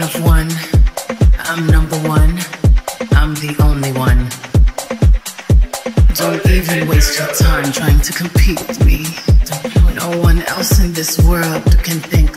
of one. I'm number one. I'm the only one. Don't even waste your time trying to compete with me. No one else in this world can think